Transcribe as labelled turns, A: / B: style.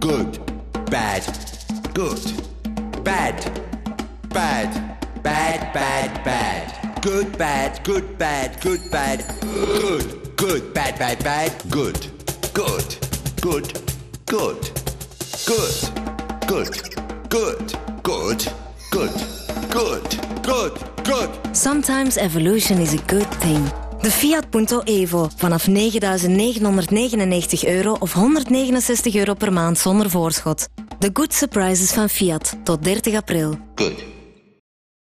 A: good, bad, good, bad, bad, bad, bad, bad, good, bad, good, bad, good, bad, good, good, bad, bad, bad, good, good, good, good, good, good, good, good, good, good, good, good.
B: Sometimes evolution is a good thing. De Fiat Punto Evo vanaf €9.999 of €169 per maand zonder voorschot. De good surprises van Fiat tot 30 april.
A: Good.